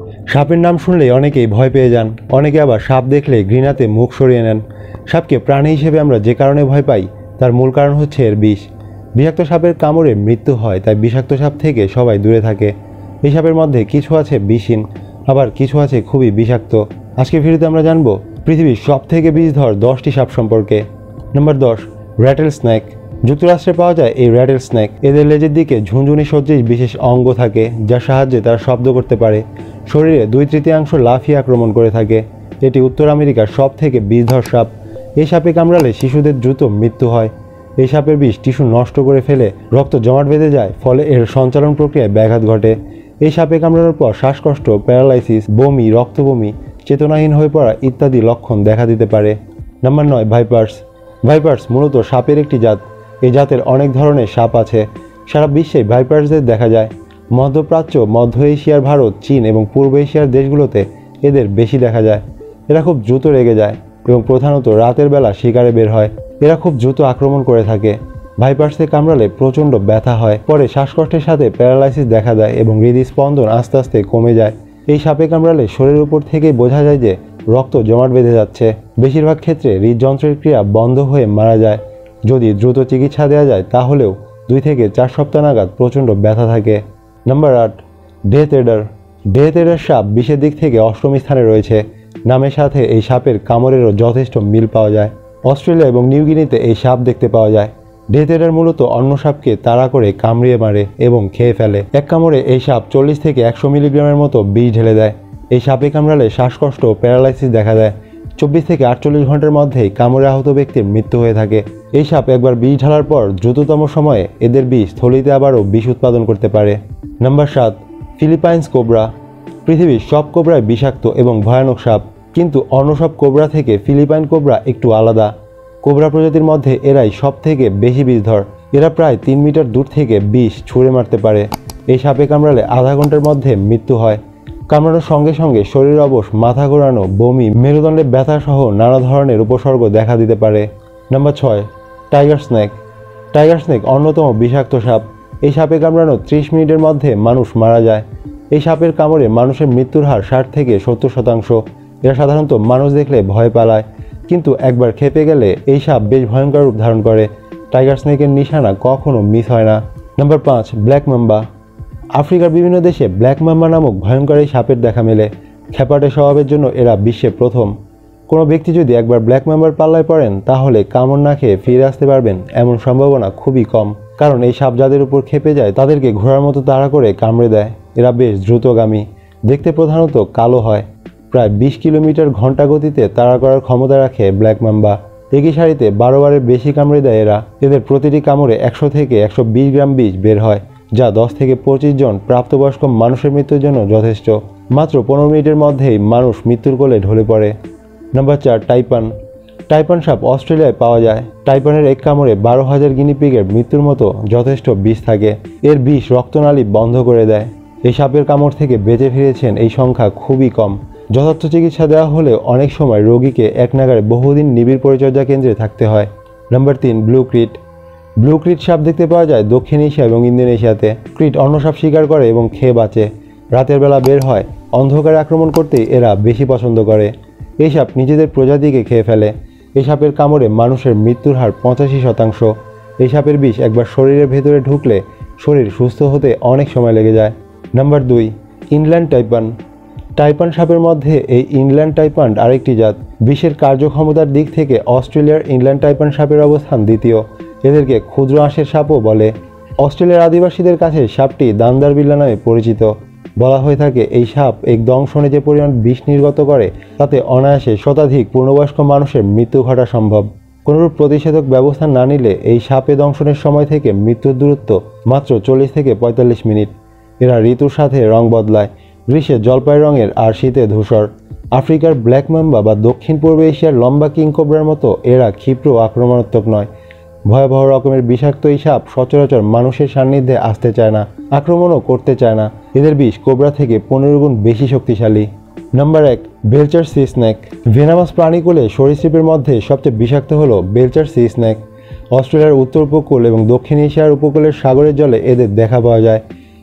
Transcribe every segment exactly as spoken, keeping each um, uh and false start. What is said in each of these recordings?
সাপের নাম শুনলেই অনেকেই ভয় পেয়ে যান, অনেকে আবার সাপ দেখলে ঘৃণাতে মুখ সরিয়ে নেন। সাপকে প্রাণী হিসেবে আমরা যে কারণে ভয় পাই তার মূল কারণ হচ্ছে এর বিষ। বিষাক্ত সাপের কামড়ে মৃত্যু হয়, তাই বিষাক্ত সাপ থেকে সবাই দূরে থাকে। এই সাপের মধ্যে কিছু আছে বিষহীন, আবার কিছু আছে খুবই বিষাক্ত। আজকের ভিডিওতে আমরা জানবো পৃথিবীর সব থেকে বিষধর দশটি সাপ সম্পর্কে। নম্বর দশ, র্যাটেল স্নেক। যুক্তরাষ্ট্রে পাওয়া যায় এই র্যাটেল স্নেক। এদের লেজের দিকে ঝুনঝুনি সদৃশ বিশেষ অঙ্গ থাকে, যার সাহায্যে তারা শব্দ করতে পারে। শরীরে দুই তৃতীয়াংশ লাফিয়ে আক্রমণ করে থাকে। এটি উত্তর আমেরিকার সব থেকে বিষধর সাপ। এই সাপে কামড়ালে শিশুদের দ্রুত মৃত্যু হয়। এই সাপের বিষ টিস্যু নষ্ট করে ফেলে, রক্ত জমাট বেঁধে যায়, ফলে এর সঞ্চালন প্রক্রিয়ায় ব্যাঘাত ঘটে। এই সাপে কামড়ানোর পর শ্বাসকষ্ট, প্যারালাইসিস, বমি, রক্তবমি, চেতনাহীন হয়ে পড়া ইত্যাদি লক্ষণ দেখা দিতে পারে। নাম্বার নয়, ভাইপার্স। ভাইপার্স মূলত সাপের একটি জাত। এই জাতের অনেক ধরনের সাপ আছে। সারা বিশ্বে ভাইপার্সদের দেখা যায়। মধ্যপ্রাচ্য, মধ্য এশিয়ার ভারত, চীন এবং পূর্ব এশিয়ার দেশগুলোতে এদের বেশি দেখা যায়। এরা খুব দ্রুত রেগে যায় এবং প্রধানত রাতের বেলা শিকারে বের হয়। এরা খুব দ্রুত আক্রমণ করে থাকে। ভাইপার্সে কামড়ালে প্রচণ্ড ব্যথা হয়, পরে শ্বাসকষ্টের সাথে প্যারালাইসিস দেখা দেয় এবং হৃদস্পন্দন আস্তে আস্তে কমে যায়। এই সাপে কামড়ালে শরীরের উপর থেকেই বোঝা যায় যে রক্ত জমাট বেঁধে যাচ্ছে। বেশিরভাগ ক্ষেত্রে হৃদযন্ত্রের ক্রিয়া বন্ধ হয়ে মারা যায়। যদি দ্রুত চিকিৎসা দেওয়া যায় তাহলেও দুই থেকে চার সপ্তাহ নাগাদ প্রচণ্ড ব্যথা থাকে। নাম্বার আট, ডেথ এডার। ডেথ এডার সাপ বিষের দিক থেকে অষ্টম স্থানে রয়েছে। নামের সাথে এই সাপের কামড়েরও যথেষ্ট মিল পাওয়া যায়। অস্ট্রেলিয়া এবং নিউগিনিতে এই সাপ দেখতে পাওয়া যায়। ডেথ এডার মূলত অন্য সাপকে তাড়া করে কামড়িয়ে মারে এবং খেয়ে ফেলে। এক কামড়ে এই সাপ চল্লিশ থেকে একশো মিলিগ্রামের মতো বিষ ঢেলে দেয়। এই সাপে কামড়ালে শ্বাসকষ্ট ও প্যারালাইসিস দেখা দেয়। চব্বিশ থেকে আটচল্লিশ ঘন্টার মধ্যেই কামড়ে আহত ব্যক্তির মৃত্যু হয়ে থাকে। এই সাপ একবার বিষ ঢালার পর দ্রুততম সময়ে এদের বিষ থলিতে আবারও বিষ উৎপাদন করতে পারে। নাম্বার সাত, ফিলিপাইন্স কোবরা। পৃথিবীর সব কোবরাই বিষাক্ত এবং ভয়ানক সাপ, কিন্তু অন্য সব কোবরা থেকে ফিলিপাইন কোবরা একটু আলাদা। কোবরা প্রজাতির মধ্যে এরাই সব থেকে বেশি বিষধর। এরা প্রায় তিন মিটার দূর থেকে বিষ ছুঁড়ে মারতে পারে। এই সাপে কামড়ালে আধা ঘন্টার মধ্যে মৃত্যু হয়। কামড়ানোর সঙ্গে সঙ্গে শরীর অবশ, মাথা ঘোরানো, বমি, মেরুদণ্ডে ব্যথা সহ নানা ধরনের উপসর্গ দেখা দিতে পারে। নাম্বার ছয়, টাইগার স্নেক। টাইগার স্নেক অন্যতম বিষাক্ত সাপ। এই সাপে কামড়ানো ত্রিশ মিনিটের মধ্যে মানুষ মারা যায়। এই সাপের কামড়ে মানুষের মৃত্যুর হার ষাট থেকে সত্তর শতাংশ। এরা সাধারণত মানুষ দেখলে ভয় পালায়, কিন্তু একবার খেপে গেলে এই সাপ বেশ ভয়ঙ্কর রূপ ধারণ করে। টাইগার স্নেকের নিশানা কখনো মিস হয় না। নাম্বার পাঁচ, ব্ল্যাক মাম্বা। আফ্রিকার বিভিন্ন দেশে ব্ল্যাক মাম্বা নামক ভয়ঙ্কর এই সাপের দেখা মেলে। খেপাটে স্বভাবের জন্য এরা বিশ্বে প্রথম। কোনো ব্যক্তি যদি একবার ব্ল্যাক মাম্বার পাল্লায় পড়েন তাহলে কামড় না খেয়ে ফিরে আসতে পারবেন এমন সম্ভাবনা খুবই কম, কারণ এই সাপ যাদের উপর খেপে যায় তাদেরকে ঘোড়ার মতো তাড়া করে কামড়ে দেয়। এরা বেশ দ্রুতগামী, দেখতে প্রধানত কালো হয়। প্রায় বিশ কিলোমিটার ঘন্টা গতিতে তাড়া করার ক্ষমতা রাখে ব্ল্যাক মাম্বা। একই সারিতে বারো বারের বেশি কামড়ে দেয় এরা। এদের প্রতিটি কামড়ে একশো থেকে একশো বিশ গ্রাম বিষ বের হয়, যা দশ থেকে পঁচিশ জন প্রাপ্তবয়স্ক মানুষের মৃত্যুর জন্য যথেষ্ট। মাত্র পনেরো মিনিটের মধ্যেই মানুষ মৃত্যুর কোলে ঢলে পড়ে। নাম্বার চার, টাইপান। টাইপান সাপ অস্ট্রেলিয়ায় পাওয়া যায়। টাইপানের এক কামড়ে বারো হাজার গিনিপিগের মৃত্যুর মতো যথেষ্ট বিষ থাকে। এর বিষ রক্তনালী বন্ধ করে দেয়। এই সাপের কামড় থেকে বেঁচে ফিরেছেন এই সংখ্যা খুবই কম। যথার্থ চিকিৎসা দেওয়া হলেও অনেক সময় রোগীকে এক নাগারে বহুদিন নিবিড় পরিচর্যা কেন্দ্রে থাকতে হয়। নাম্বার তিন, ব্লু ক্রিট। ব্লু ক্রিট সাপ দেখতে পাওয়া যায় দক্ষিণ এশিয়া এবং ইন্দোনেশিয়াতে। ক্রিট অন্য সাপ শিকার করে এবং খেয়ে বাঁচে। রাতের বেলা বের হয়। অন্ধকারে আক্রমণ করতেই এরা বেশি পছন্দ করে। এই সাপ নিজেদের প্রজাতিকে খেয়ে ফেলে। এই সাপের কামড়ে মানুষের মৃত্যুর হার পঁচাশি শতাংশ। এই সাপের বিষ একবার শরীরের ভেতরে ঢুকলে শরীর সুস্থ হতে অনেক সময় লেগে যায়। নাম্বার দুই, ইনল্যান্ড টাইপান। টাইপান সাপের মধ্যে এই ইনল্যান্ড টাইপান আরেকটি জাত। বিষের কার্যক্ষমতার দিক থেকে অস্ট্রেলিয়ার ইনল্যান্ড টাইপান সাপের অবস্থান দ্বিতীয়। এদেরকে ক্ষুদ্র আঁশের সাপও বলে। অস্ট্রেলিয়ার আদিবাসীদের কাছে সাপটি দান্দার বিল্লা নামে পরিচিত। বলা হয়ে থাকে এই সাপ এক দংশনে যে পরিমাণ বিষ নির্গত করে তাতে অনায়াসে শতাধিক পূর্ণবয়স্ক মানুষের মৃত্যু ঘটা সম্ভব। কোনোরূপ প্রতিষেধক ব্যবস্থা না নিলে এই সাপে দংশনের সময় থেকে মৃত্যুর দূরত্ব মাত্র চল্লিশ থেকে পঁয়তাল্লিশ মিনিট। এরা ঋতুর সাথে রং বদলায়, গ্রীষ্মে জলপাই রঙের আর শীতে ধূসর। আফ্রিকার ব্ল্যাক মাম্বা বা দক্ষিণ পূর্ব এশিয়ার লম্বা কিংকোবরার মতো এরা ক্ষিপ্র আক্রমণাত্মক নয়। ভয়াবহ রকমের বিষাক্ত এই সাপ সচরাচর মানুষের সান্নিধ্যে আসতে চায় না, আক্রমণও করতে চায় না। এদের বিষ কোবরা থেকে পনেরো গুণ বেশি শক্তিশালী। নাম্বার এক, বেলচার সি স্নেক। ভেনামাস প্রাণীকুলে সরীসৃপের মধ্যে সবচেয়ে বিষাক্ত হল বেলচার সি স্নেক। অস্ট্রেলিয়ার উত্তর উপকূল এবং দক্ষিণ এশিয়ার উপকূলের সাগরের জলে এদের দেখা পাওয়া যায়।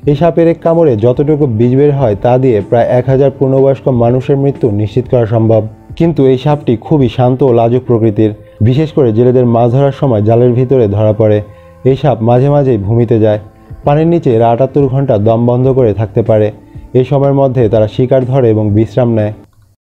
এই সাপের এক কামড়ে যতটুকু বিষ বের হয় তা দিয়ে প্রায় এক হাজার পূর্ণবয়স্ক মানুষের মৃত্যু নিশ্চিত করা সম্ভব। কিন্তু এই সাপটি খুবই শান্ত ও লাজুক প্রকৃতির। বিশেষ করে জেলেদের মাছ ধরার সময় জালের ভিতরে ধরা পড়ে। এই সাপ মাঝে মাঝেই ভূমিতে যায়। পানির নিচে এরা আটাত্তর ঘন্টা দম বন্ধ করে থাকতে পারে। এই সময়ের মধ্যে তারা শিকার ধরে এবং বিশ্রাম নেয়।